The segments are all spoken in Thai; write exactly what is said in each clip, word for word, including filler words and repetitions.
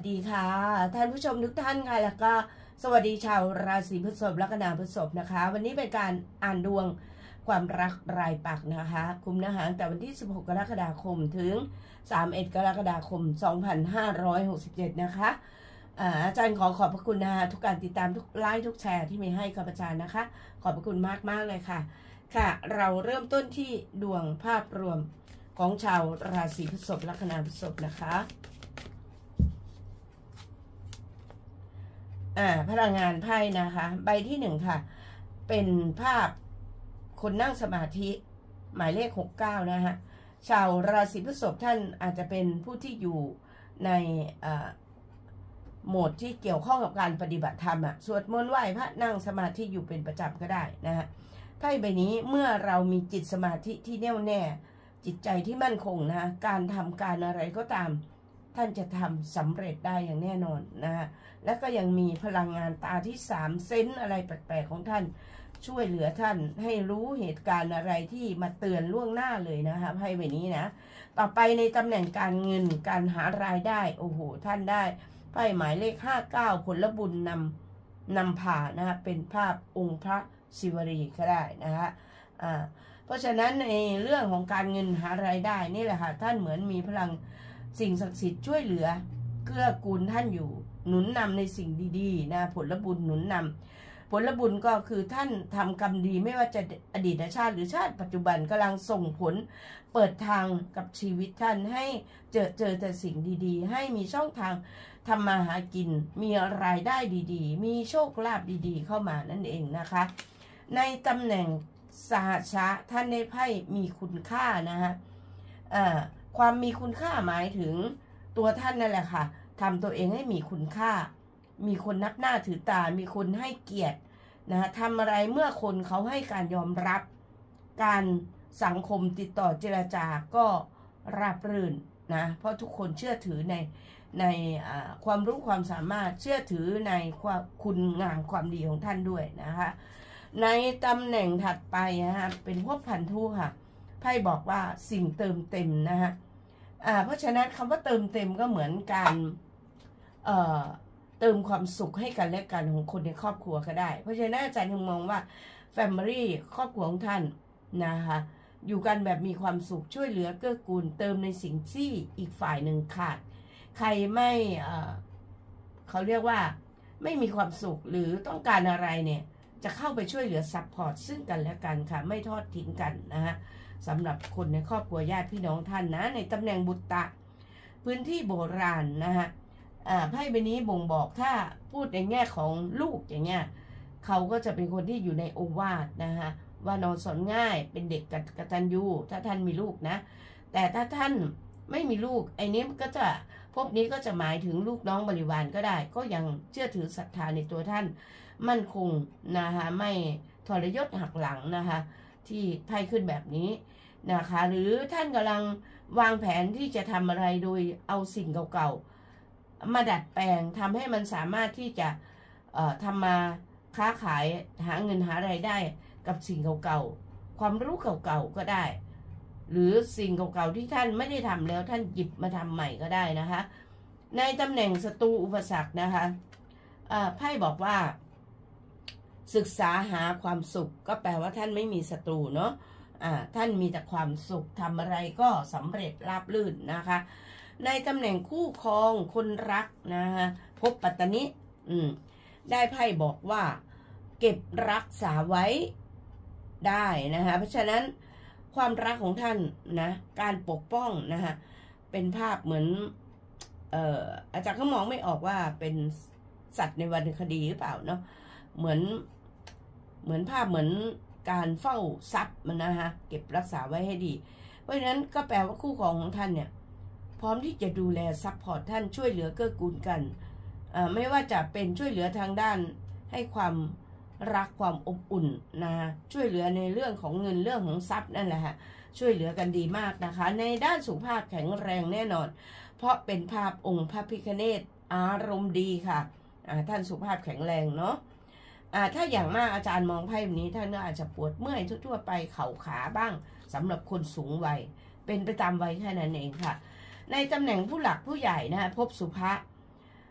ดีค่ะท่านผู้ชมทุกท่านค่ะแล้วก็สวัสดีชาวราศีพฤษภลัคนาพฤษภนะคะวันนี้เป็นการอ่านดวงความรักรายปักนะคะคุมเนื้อหาตั้งแต่วันที่สิบหกกรกฎาคมถึงสามสิบเอ็ดกรกฎาคมสองพันห้าร้อยหกสิบเจ็ดนะคะอาจารย์ขอขอบพระคุณนะคะทุกการติดตามทุกไลค์ทุกแชร์ที่มีให้กับอาจารย์นะคะขอบพระคุณมากมากเลยค่ะค่ะเราเริ่มต้นที่ดวงภาพรวมของชาวราศีพฤษภลัคนาพฤษภนะคะอ่าพลังงานไพ่นะคะใบที่หนึ่งค่ะเป็นภาพคนนั่งสมาธิหมายเลขหกเก้านะคะชาวราศีพฤษภท่านอาจจะเป็นผู้ที่อยู่ในโหมดที่เกี่ยวข้องกับการปฏิบัติธรรมอ่ะสวดมนต์ไหว้พระนั่งสมาธิอยู่เป็นประจำก็ได้นะฮะไพ่ใบนี้เมื่อเรามีจิตสมาธิที่แน่วแน่จิตใจที่มั่นคงนะการทำการอะไรก็ตามท่านจะทำสำเร็จได้อย่างแน่นอนนะฮะและก็ยังมีพลังงานตาที่สามเซนส์อะไรแปลกๆของท่านช่วยเหลือท่านให้รู้เหตุการณ์อะไรที่มาเตือนล่วงหน้าเลยนะคะไพ่ใบนี้นะต่อไปในตำแหน่งการเงินการหารายได้โอ้โหท่านได้ไพ่หมายเลขห้าเก้าผลบุญนำนำผ่านะคะเป็นภาพองค์พระศิวลีก็ได้นะคะอ่าเพราะฉะนั้นในเรื่องของการเงินหารายได้นี่แหละค่ะท่านเหมือนมีพลังสิ่งศักดิ์สิทธิ์ช่วยเหลือเกื้อกูลท่านอยู่หนุนนำในสิ่งดีๆนะผลบุญหนุนนำผลบุญก็คือท่านทำกรรมดีไม่ว่าจะอดีตชาติหรือชาติปัจจุบันกำลังส่งผลเปิดทางกับชีวิตท่านให้เจอเจอแต่สิ่งดีๆให้มีช่องทางทำมาหากินมีรายได้ดีๆมีโชคลาภดีๆเข้ามานั่นเองนะคะในตำแหน่งสหชะท่านในไพ่มีคุณค่านะฮะความมีคุณค่าหมายถึงตัวท่านนั่นแหละค่ะทำตัวเองให้มีคุณค่ามีคนนับหน้าถือตามีคนให้เกียรตินะทำอะไรเมื่อคนเขาให้การยอมรับการสังคมติดต่อเจรจาก็ราบรื่นนะเพราะทุกคนเชื่อถือในในความรู้ความสามารถเชื่อถือในความคุณงามความดีของท่านด้วยนะคะในตำแหน่งถัดไปนะฮะเป็นพวกพันธุค่ะไพ่บอกว่าสิ่งเติมเต็มนะฮะอ่าเพราะฉะนั้นคำว่าเติมเต็มก็เหมือนการเอ่อเติมความสุขให้กันและกันของคนในครอบครัวก็ได้เพราะฉะนั้นอาจารย์ยังมองว่า Family ครอบครัวของท่านนะคะอยู่กันแบบมีความสุขช่วยเหลือเกื้อกูลเติมในสิ่งที่อีกฝ่ายหนึ่งขาดใครไม่เอ่อเขาเรียกว่าไม่มีความสุขหรือต้องการอะไรเนี่ยจะเข้าไปช่วยเหลือซัพพอร์ตซึ่งกันและกันค่ะไม่ทอดทิ้งกันนะฮะสำหรับคนในครอบครัวญาติพี่น้องท่านนะในตำแหน่งบุตรพื้นที่โบราณนะฮะไพ่ใบนี้บ่งบอกถ้าพูดในแง่ของลูกอย่างเงี้ยเขาก็จะเป็นคนที่อยู่ในโอวาทนะฮะว่านอนสอนง่ายเป็นเด็กกตัญญูถ้าท่านมีลูกนะแต่ถ้าท่านไม่มีลูกไอ้นี้ก็จะพวกนี้ก็จะหมายถึงลูกน้องบริวารก็ได้ก็ยังเชื่อถือศรัทธาในตัวท่านมั่นคงนะคะไม่ทรยศหักหลังนะคะที่ไพ่ขึ้นแบบนี้นะคะหรือท่านกำลังวางแผนที่จะทำอะไรโดยเอาสิ่งเก่าๆมาดัดแปลงทำให้มันสามารถที่จะเอ่อทำมาค้าขายหาเงินหารายได้กับสิ่งเก่าๆความรู้เก่าๆก็ได้หรือสิ่งเก่าๆที่ท่านไม่ได้ทำแล้วท่านหยิบมาทำใหม่ก็ได้นะคะในตำแหน่งศัตรูอุปสรรคนะคะไพ่บอกว่าศึกษาหาความสุขก็แปลว่าท่านไม่มีศัตรูเนาะอ่าท่านมีแต่ความสุขทำอะไรก็สำเร็จราบรื่นนะคะในตำแหน่งคู่ครองคนรักนะคะพบปัตตนิอืมได้ไพ่บอกว่าเก็บรักษาไว้ได้นะคะเพราะฉะนั้นความรักของท่านนะการปกป้องนะคะเป็นภาพเหมือนเอ่ออาจารย์เขามองไม่ออกว่าเป็นสัตว์ในวรรณคดีหรือเปล่าเนาะเหมือนเหมือนภาพเหมือนการเฝ้าทรัพย์มันนะคะเก็บรักษาไว้ให้ดีเพราะฉะนั้นก็แปลว่าคู่ครองของท่านเนี่ยพร้อมที่จะดูแลซัพพอร์ตท่านช่วยเหลือเกื้อกูลกันไม่ว่าจะเป็นช่วยเหลือทางด้านให้ความรักความอบอุ่นนะช่วยเหลือในเรื่องของเงินเรื่องของทรัพย์นั่นแหละค่ะช่วยเหลือกันดีมากนะคะในด้านสุขภาพแข็งแรงแน่นอนเพราะเป็นภาพองค์พระพิฆเนศอารมณ์ดีค่ะท่านสุขภาพแข็งแรงเนาะถ้าอย่างมากอาจารย์มองไพ่แบบนี้ท่านก็อาจจะปวดเมื่อยทั่วๆไปเข่าขาบ้างสำหรับคนสูงวัยเป็นไปตามวัยแค่นั้นเองค่ะในตำแหน่งผู้หลักผู้ใหญ่นะพบสุภะ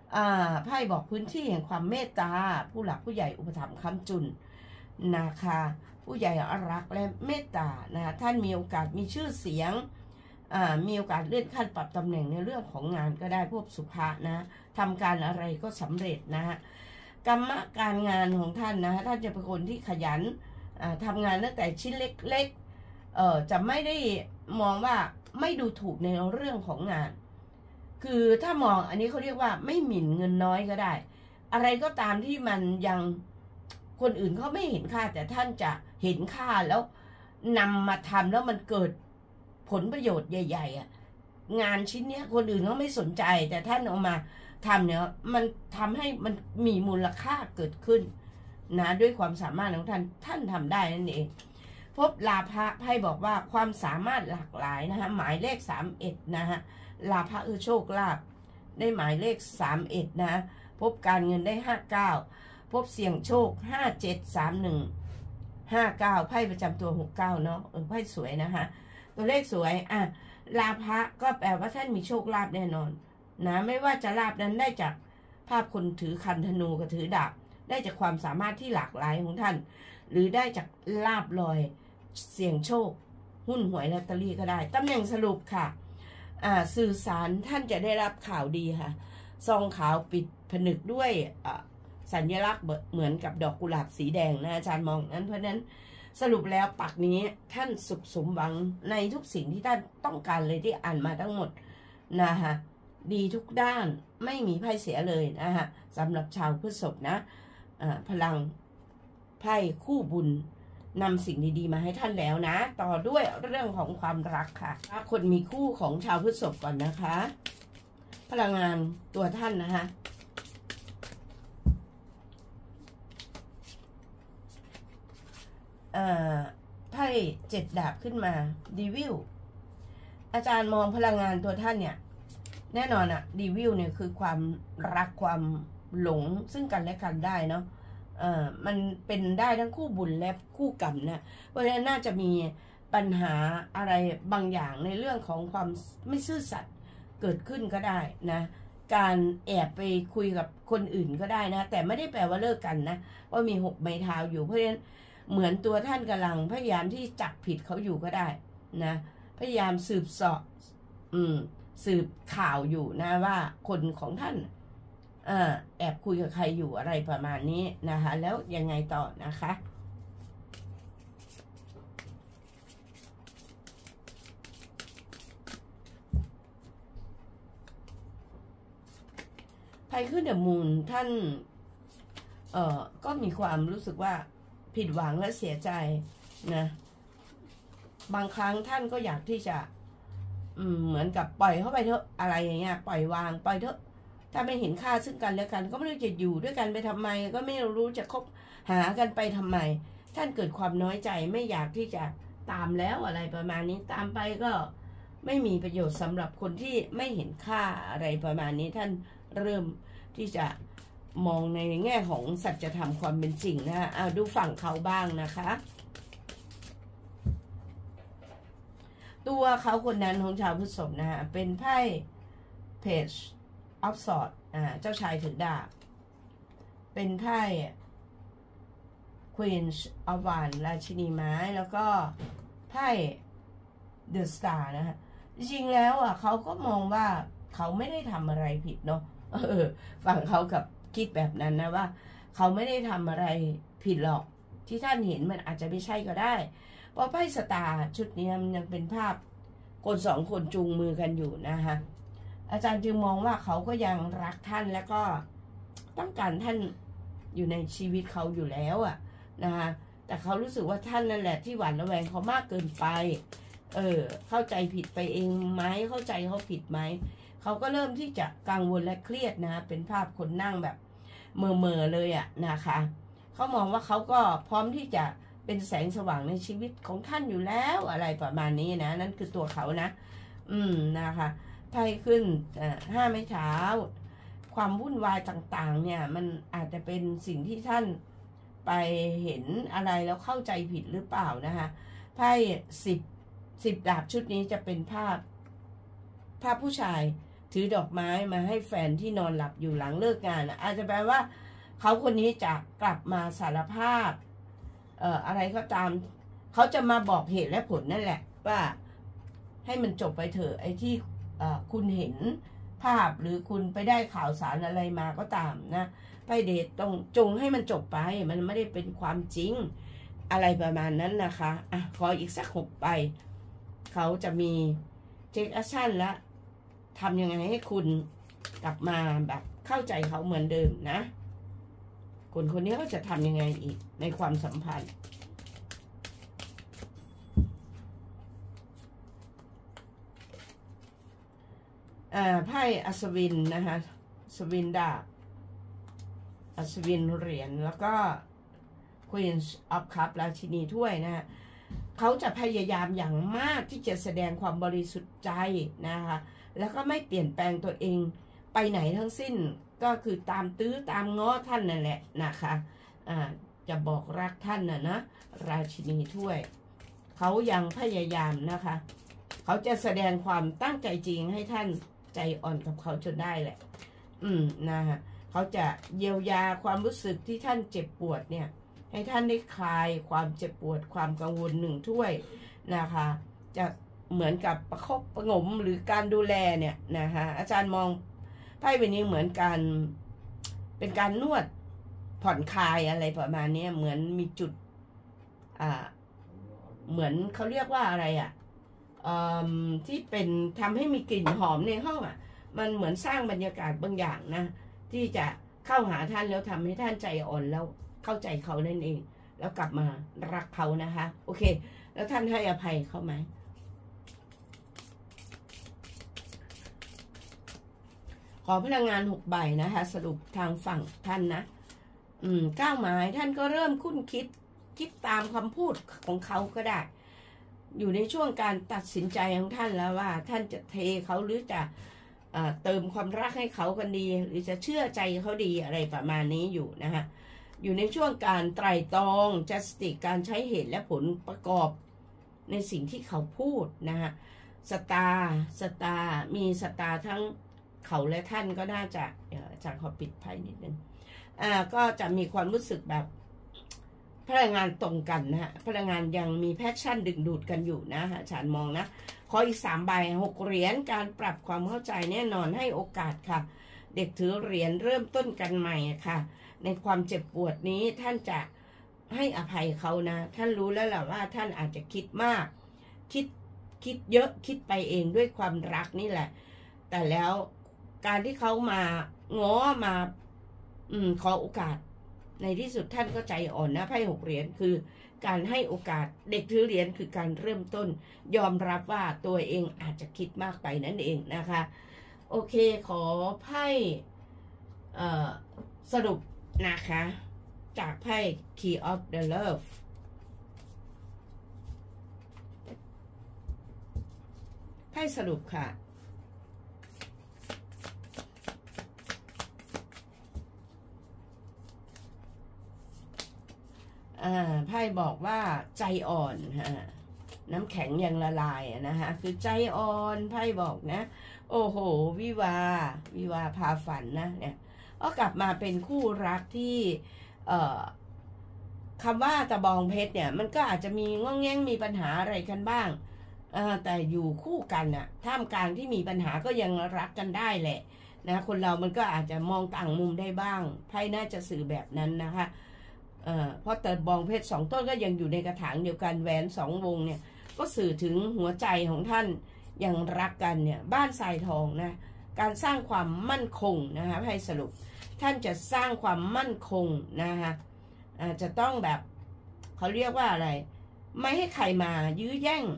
ไพ่บอกพื้นที่แห่งความเมตตาผู้หลักผู้ใหญ่อุปถัมภ์ค้ำจุนนะคะผู้ใหญ่รักและเมตตานะคะท่านมีโอกาสมีชื่อเสียงมีโอกาสเลื่อนขั้นปรับตำแหน่งในเรื่องของงานก็ได้พวกสุภานะทำการอะไรก็สำเร็จนะฮะกรรมการงานของท่านนะท่านจะเป็นคนที่ขยันทำงานตั้งแต่ชิ้นเล็กๆเอ่อจะไม่ได้มองว่าไม่ดูถูกในเรื่องของงานคือถ้ามองอันนี้เขาเรียกว่าไม่หมิ่นเงินน้อยก็ได้อะไรก็ตามที่มันยังคนอื่นเขาไม่เห็นค่าแต่ท่านจะเห็นค่าแล้วนำมาทำแล้วมันเกิดผลประโยชน์ใหญ่ๆอ่ะงานชิ้นนี้คนอื่นเขาไม่สนใจแต่ท่านเอามาทำเนี่ยมันทำให้มันมีมูลค่าเกิดขึ้นนะด้วยความสามารถของท่านท่านทำได้นั่นเองพบลาภะไพ่บอกว่าความสามารถหลากหลายนะคะหมายเลขสามเอ็ดนะฮะลาภะคือโชคลาภได้หมายเลขสามเอ็ดนะพบการเงินได้ห้าเก้าพบเสี่ยงโชคห้าเจ็ดสามหนึ่งห้าเก้าไพ่ประจำตัวหกเก้าเนาะเออไพ่สวยนะคะตัวเลขสวยอ่ะลาภะก็แปลว่าท่านมีโชคลาภแน่นอนนะไม่ว่าจะลาภนั้นได้จากภาพคนถือคันธนูกับถือดาบได้จากความสามารถที่หลากหลายของท่านหรือได้จากลาภลอยเสี่ยงโชคหุ้นหวยลอตเตอรี่ก็ได้ตำแหน่งสรุปค่ะอ่าสื่อสารท่านจะได้รับข่าวดีค่ะซองขาวปิดผนึกด้วยอ่าสัญลักษณ์เหมือนกับดอกกุหลาบสีแดงนะอาจารย์มองนั้นเพราะนั้นสรุปแล้วปักนี้ท่านสุขสมหวังในทุกสิ่งที่ท่านต้องการเลยที่อ่านมาทั้งหมดนะคะดีทุกด้านไม่มีไพ่เสียเลยนะคะสำหรับชาวพฤษภนะพลังไพ่คู่บุญนำสิ่งดีๆมาให้ท่านแล้วนะต่อด้วยเรื่องของความรักค่ะคนมีคู่ของชาวพฤษภก่อนนะคะพลังงานตัวท่านนะคะไพ่เจ็ดดาบขึ้นมาดีวิลอาจารย์มองพลังงานตัวท่านเนี่ยแน่นอนอะดีวิลเนี่ยคือความรักความหลงซึ่งกันและกันได้เนาะเอ่อมันเป็นได้ทั้งคู่บุญและคู่กรรมนะเพราะฉะนั้นน่าจะมีปัญหาอะไรบางอย่างในเรื่องของความไม่ซื่อสัตย์เกิดขึ้นก็ได้นะการแอบไปคุยกับคนอื่นก็ได้นะแต่ไม่ได้แปลว่าเลิกกันนะเพราะมีหกไม้เท้าอยู่เพราะฉะนั้นเหมือนตัวท่านกำลังพยายามที่จับผิดเขาอยู่ก็ได้นะพยายามสืบเสาะอืมสืบข่าวอยู่นะว่าคนของท่านอ่าแอบคุยกับใครอยู่อะไรประมาณนี้นะคะแล้วยังไงต่อนะคะไพ่ขึ้นเดอะมูนท่านเอ่อก็มีความรู้สึกว่าผิดหวังและเสียใจนะบางครั้งท่านก็อยากที่จะอืมเหมือนกับปล่อยเข้าไปเถอะอะไรอย่างเงี้ยปล่อยวางปล่อยเถอะถ้าไม่เห็นค่าซึ่งกันและกันก็ไม่รู้จะอยู่ด้วยกันไปทำไมก็ไม่รู้จะคบหากันไปทำไมท่านเกิดความน้อยใจไม่อยากที่จะตามแล้วอะไรประมาณนี้ตามไปก็ไม่มีประโยชน์สำหรับคนที่ไม่เห็นค่าอะไรประมาณนี้ท่านเริ่มที่จะมองในแง่ของสัจธรรมความเป็นจริงนะเอาดูฝั่งเขาบ้างนะคะตัวเขาคนนั้นของชาวพฤษภนะฮะเป็นไพ่เพจออฟสอดอ่าเจ้าชายถือดาบเป็นไพ่ Queen of Wands ราชินีไม้แล้วก็ไพ่ The Star นะฮะจริงๆแล้วอ่ะเขาก็มองว่าเขาไม่ได้ทำอะไรผิดเนาะเออฝั่งเขากับคิดแบบนั้นนะว่าเขาไม่ได้ทำอะไรผิดหรอกที่ท่านเห็นมันอาจจะไม่ใช่ก็ได้เพราะไพ่สตาร์ชุดนี้มันยังเป็นภาพคนสองคนจูงมือกันอยู่นะคะอาจารย์จึงมองว่าเขาก็ยังรักท่านและก็ต้องการท่านอยู่ในชีวิตเขาอยู่แล้วอ่ะนะคะแต่เขารู้สึกว่าท่านนั่นแหละที่หวั่นระแวงเขามากเกินไปเออเข้าใจผิดไปเองไหมเข้าใจเขาผิดไหมเขาก็เริ่มที่จะกังวลและเครียดนะเป็นภาพคนนั่งแบบเมื่อเมื่อเลยอ่ะนะคะเขามองว่าเขาก็พร้อมที่จะเป็นแสงสว่างในชีวิตของท่านอยู่แล้วอะไรประมาณนี้นะนั่นคือตัวเขานะอืมนะคะไพ่ขึ้นห้าไม้เท้าความวุ่นวายต่างๆเนี่ยมันอาจจะเป็นสิ่งที่ท่านไปเห็นอะไรแล้วเข้าใจผิดหรือเปล่านะคะไพ่สิบสิบดาบชุดนี้จะเป็นภาพภาพผู้ชายถือดอกไม้มาให้แฟนที่นอนหลับอยู่หลังเลิกงานอาจจะแปลว่าเขาคนนี้จะกลับมาสารภาพเอ่ออะไรก็ตามเขาจะมาบอกเหตุและผลนั่นแหละว่าให้มันจบไปเถอะไอ้ที่คุณเห็นภาพหรือคุณไปได้ข่าวสารอะไรมาก็ตามนะไพ่เดชต้องจงให้มันจบไปมันไม่ได้เป็นความจริงอะไรประมาณนั้นนะคะอ่ะขออีกสักหกใบเขาจะมีเทคแอคชั่นและทำยังไงให้คุณกลับมาแบบเข้าใจเขาเหมือนเดิมนะคนคนนี้เขาจะทำยังไงอีกในความสัมพันธ์อ่าไพ่อัศวินนะคะสวินดาบอัศวินเหรียญแล้วก็ Queen of Cup ราชินีถ้วยนะฮะเขาจะพยายามอย่างมากที่จะแสดงความบริสุทธิ์ใจนะคะแล้วก็ไม่เปลี่ยนแปลงตัวเองไปไหนทั้งสิ้นก็คือตามตื้อตามง้อท่านนั่นแหละนะคะอ่าจะบอกรักท่านนะนะราชินีถ้วยเขายังพยายามนะคะเขาจะแสดงความตั้งใจจริงให้ท่านใจอ่อนกับเขาจนได้แหละอืมนะฮะเขาจะเยียวยาความรู้สึกที่ท่านเจ็บปวดเนี่ยให้ท่านได้คลายความเจ็บปวดความกังวลหนึ่งถ้วยนะคะจะเหมือนกับประคบประงมหรือการดูแลเนี่ยนะคะอาจารย์มองไพ่ใบนี้เหมือนการเป็นการนวดผ่อนคลายอะไรประมาณนี้เหมือนมีจุดอ่าเหมือนเขาเรียกว่าอะไรอ่ะที่เป็นทำให้มีกลิ่นหอมในห้องอ่ะมันเหมือนสร้างบรรยากาศบางอย่างนะที่จะเข้าหาท่านแล้วทำให้ท่านใจอ่อนแล้วเข้าใจเขานั่นเองแล้วกลับมารักเขานะคะโอเคแล้วท่านให้อภัยเขาไหมขอพลังงานหกใบนะคะสรุปทางฝั่งท่านนะอืมเก้าไม้ท่านก็เริ่มคุ้นคิดคิดตามคำพูดของเขาก็ได้อยู่ในช่วงการตัดสินใจของท่านแล้วว่าท่านจะเทเขาหรือจะเติมความรักให้เขากันดีหรือจะเชื่อใจเขาดีอะไรประมาณนี้อยู่นะคะอยู่ในช่วงการไตร่ตรองจัสติกการใช้เหตุและผลประกอบในสิ่งที่เขาพูดนะคะสตาร์สตาร์มีสตาร์ทั้งเขาและท่านก็น่าจะอาจารย์ขอปิดไพ่นิดนึงอ่าก็จะมีความรู้สึกแบบพลังงานตรงกันนะฮะพลังงานยังมีแพชชั่นดึงดูดกันอยู่นะอาจารย์มองนะขออีกสามใบหกเหรียญการปรับความเข้าใจแน่นอนให้โอกาสค่ะเด็กถือเหรียญเริ่มต้นกันใหม่ค่ะในความเจ็บปวดนี้ท่านจะให้อภัยเขานะท่านรู้แล้วแหละว่าท่านอาจจะคิดมากคิดคิดเยอะคิดไปเองด้วยความรักนี่แหละแต่แล้วการที่เขามาง้อมาอืมขอโอกาสในที่สุดท่านก็ใจอ่อนนะไพ่หกเหรียญคือการให้โอกาสเด็กถือเหรียญคือการเริ่มต้นยอมรับว่าตัวเองอาจจะคิดมากไปนั่นเองนะคะโอเคขอไพ่สรุปนะคะจากไพ่ Key of the Love ไพ่สรุปค่ะไพ่บอกว่าใจอ่อนน้ำแข็งยังละลายนะคะคือใจอ่อนไพ่บอกนะโอ้โหวิวาวิวาพาฝันนะเนี่ยก็กลับมาเป็นคู่รักที่คำว่าตะบองเพชรเนี่ยมันก็อาจจะมีง้องแง้งมีปัญหาอะไรกันบ้างแต่อยู่คู่กันน่ะท่ามกลางที่มีปัญหาก็ยังรักกันได้แหละนะคนเรามันก็อาจจะมองต่างมุมได้บ้างไพ่น่าจะสื่อแบบนั้นนะคะเพราะแต่บองเพชรสองต้นก็ยังอยู่ในกระถางเดียวกันแหวนสองวงเนี่ยก็สื่อถึงหัวใจของท่านยังรักกันเนี่ยบ้านทรายทองนะการสร้างความมั่นคงนะคะให้สรุปท่านจะสร้างความมั่นคงนะคะอาจจะต้องแบบเขาเรียกว่าอะไรไม่ให้ใครมายื้อแย่ง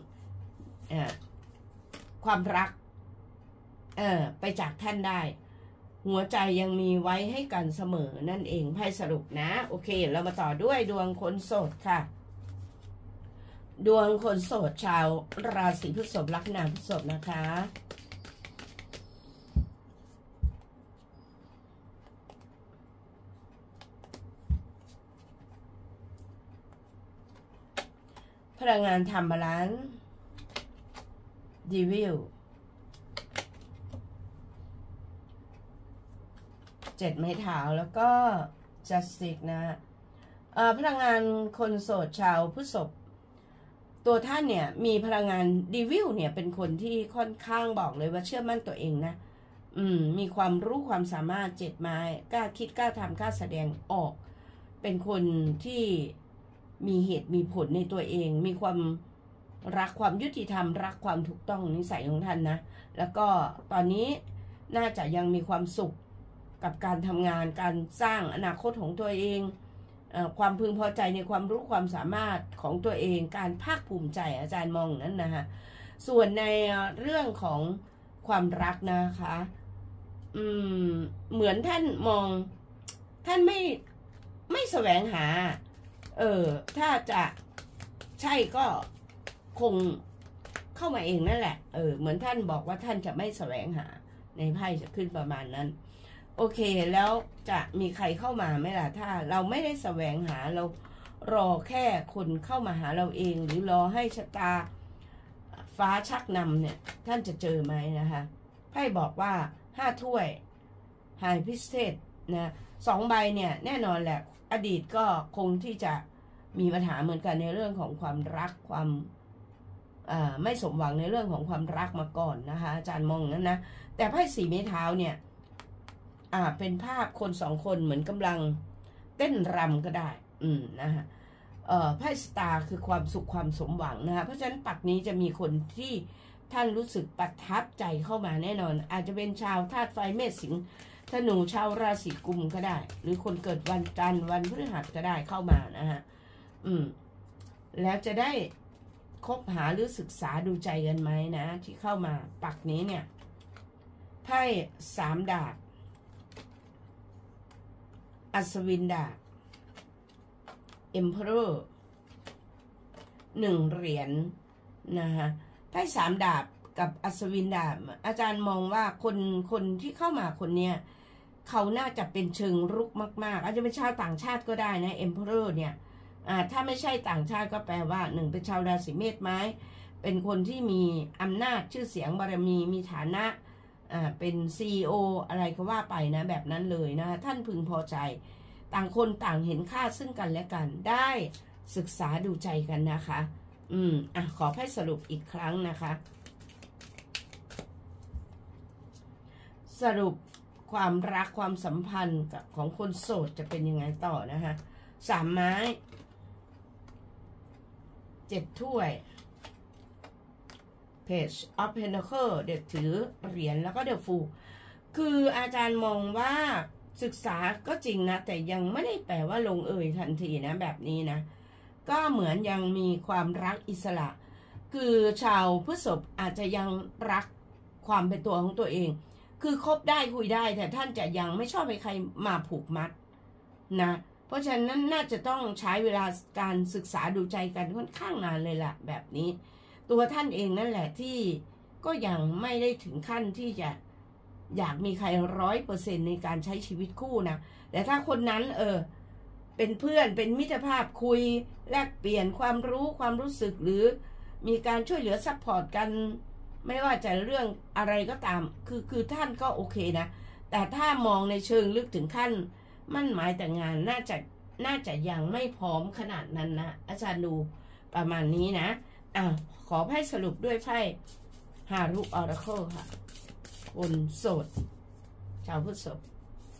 ความรักเออไปจากท่านได้หัวใจยังมีไว้ให้กันเสมอนั่นเองไพ่สรุปนะโอเคเรามาต่อด้วยดวงคนโสดค่ะดวงคนโสดชาวราศีพฤษภลัคนาพฤษภนะคะพลังงานธรรมล้านดีวิลเจ็ดไม้เท้าแล้วก็จัสติกนะพลังงานคนโสดชาวพฤษภตัวท่านเนี่ยมีพลังงานดีวิลเนี่ยเป็นคนที่ค่อนข้างบอกเลยว่าเชื่อมั่นตัวเองนะอืมมีความรู้ความสามารถเจ็ดไม้กล้าคิดกล้าทำกล้าแสดงออกเป็นคนที่มีเหตุมีผลในตัวเองมีความรักความยุติธรรมรักความถูกต้องนิสัยของท่านนะแล้วก็ตอนนี้น่าจะยังมีความสุขกับการทำงานการสร้างอนาคตของตัวเองความพึงพอใจในความรู้ความสามารถของตัวเองการภาคภูมิใจอาจารย์มองนั้นนะคะส่วนในเรื่องของความรักนะคะอืมเหมือนท่านมองท่านไม่ไม่แสวงหาเออถ้าจะใช่ก็คงเข้ามาเองนั่นแหละเออเหมือนท่านบอกว่าท่านจะไม่แสวงหาในไพ่จะขึ้นประมาณนั้นโอเคแล้วจะมีใครเข้ามาไหมล่ะถ้าเราไม่ได้แสวงหาเรารอแค่คนเข้ามาหาเราเองหรือรอให้ชะตาฟ้าชักนำเนี่ยท่านจะเจอไหมนะคะไพ่บอกว่าห้าถ้วยไฮพิสเทสนะสองใบเนี่ยแน่นอนแหละอดีตก็คงที่จะมีปัญหาเหมือนกันในเรื่องของความรักความไม่สมหวังในเรื่องของความรักมาก่อนนะคะอาจารย์มองนั้นนะแต่ไพ่สี่ไม้เท้าเนี่ยอ่าเป็นภาพคนสองคนเหมือนกำลังเต้นรำก็ได้อืมนะคะเอ่อไพ่สตาร์คือความสุขความสมหวังนะคะเพราะฉะนั้นปักนี้จะมีคนที่ท่านรู้สึกประทับใจเข้ามาแน่นอนอาจจะเป็นชาวธาตุไฟเมษสิงห์ธนูชาวราศีกุมก็ได้หรือคนเกิดวันจันทร์วันพฤหัสก็ได้เข้ามานะฮะอืมแล้วจะได้คบหาหรือศึกษาดูใจกันไหมนะที่เข้ามาปักนี้เนี่ยไพ่สามดาบอัศวินดาบเอ็มเพอเรอร์หนึ่งเหรียญนะคะไพ่สามดาบกับอัศวินดาบอาจารย์มองว่าคนคนที่เข้ามาคนเนี้ยเขาน่าจะเป็นเชิงรุกมากๆอาจจะเป็นชาวต่างชาติก็ได้นะเอ็มเพอเรอร์เนี่ยอ่าถ้าไม่ใช่ต่างชาติก็แปลว่าหนึ่งเป็นชาวราศีเมษไหมเป็นคนที่มีอำนาจชื่อเสียงบารมีมีฐานะอ่าเป็น ซี อี โอ อะไรก็ว่าไปนะแบบนั้นเลยนะท่านพึงพอใจต่างคนต่างเห็นค่าซึ่งกันและกันได้ศึกษาดูใจกันนะคะอืมอ่ะขอให้สรุปอีกครั้งนะคะสรุปความรักความสัมพันธ์กับของคนโสดจะเป็นยังไงต่อนะคะสามไม้เจ็ดถ้วย Page of Pentacles เด็กถือเหรียญแล้วก็เดอะฟูลคืออาจารย์มองว่าศึกษาก็จริงนะแต่ยังไม่ได้แปลว่าลงเอยทันทีนะแบบนี้นะก็เหมือนยังมีความรักอิสระคือชาวพฤษภอาจจะยังรักความเป็นตัวของตัวเองคือคบได้คุยได้แต่ท่านจะยังไม่ชอบให้ใครมาผูกมัดนะเพราะฉะนั้นน่าจะต้องใช้เวลาการศึกษาดูใจกันค่อนข้างนานเลยล่ะแบบนี้ตัวท่านเองนั่นแหละที่ก็ยังไม่ได้ถึงขั้นที่จะอยากมีใครร้อยเปอร์เซ็นต์ในการใช้ชีวิตคู่นะแต่ถ้าคนนั้นเออเป็นเพื่อนเป็นมิตรภาพคุยแลกเปลี่ยนความรู้ความรู้สึกหรือมีการช่วยเหลือซัพพอร์ตกันไม่ว่าจะเรื่องอะไรก็ตามคือคือท่านก็โอเคนะแต่ถ้ามองในเชิงลึกถึงขั้นมั่นหมายแต่งงานน่าจะน่าจะยังไม่พร้อมขนาดนั้นนะอาจารย์ดูประมาณนี้นะอ่ะขอไพ่สรุปด้วยไพ่ฮารุออราเคิลค่ะคนโสดชาวพฤษภ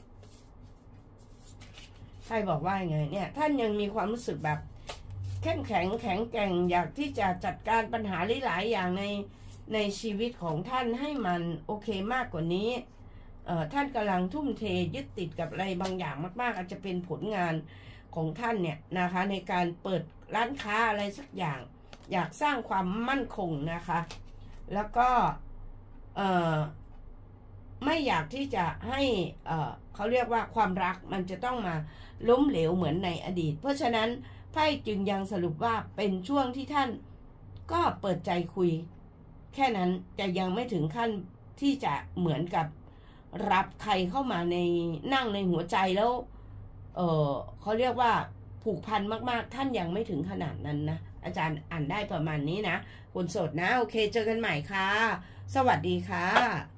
ไพ่บอกว่าไงเนี่ยท่านยังมีความรู้สึกแบบเข้มแข็งแข็งแกร่งอยากที่จะจัดการปัญหาหลายๆอย่างในในชีวิตของท่านให้มันโอเคมากกว่านี้เอ่อท่านกำลังทุ่มเทยึดติดกับอะไรบางอย่างมากๆอาจจะเป็นผลงานของท่านเนี่ยนะคะในการเปิดร้านค้าอะไรสักอย่างอยากสร้างความมั่นคงนะคะแล้วก็เอ่อไม่อยากที่จะให้เอ่อเขาเรียกว่าความรักมันจะต้องมาล้มเหลวเหมือนในอดีตเพราะฉะนั้นไพ่จึงยังสรุปว่าเป็นช่วงที่ท่านก็เปิดใจคุยแค่นั้นแต่ยังไม่ถึงขั้นที่จะเหมือนกับรับใครเข้ามาในนั่งในหัวใจแล้วเออเขาเรียกว่าผูกพันมากๆท่านยังไม่ถึงขนาดนั้นนะอาจารย์อ่านได้ประมาณนี้นะคนโสดนะโอเคเจอกันใหม่ค่ะสวัสดีค่ะ